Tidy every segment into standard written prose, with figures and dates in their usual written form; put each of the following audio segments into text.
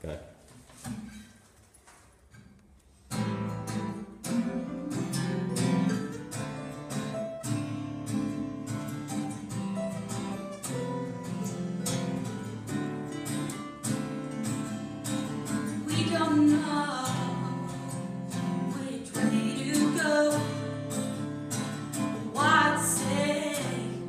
Okay. We don't know which way to go, what to say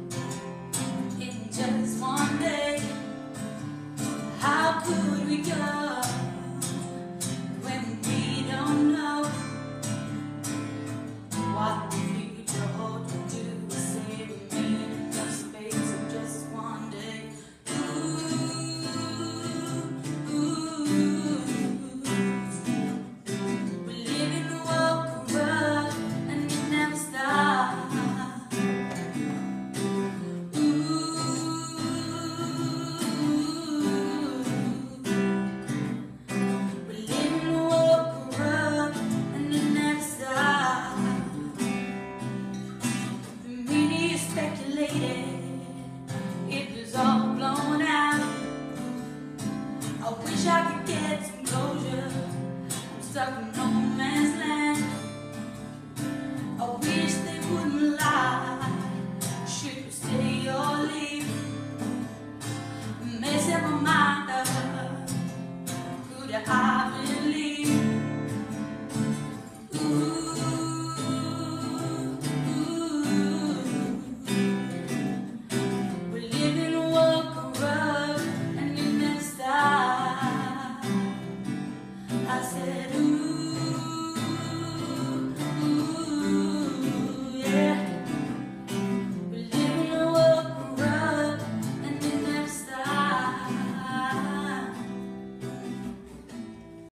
in just one day. How could we go when we don't know what the future holds? What do we say remain in the space of just one day? We live in a world corrupt and it never stops. We live in a world corrupt and it never stops. The media speculated, it was all blown out. I wish I could get some closure. I'm stuck in no man's land.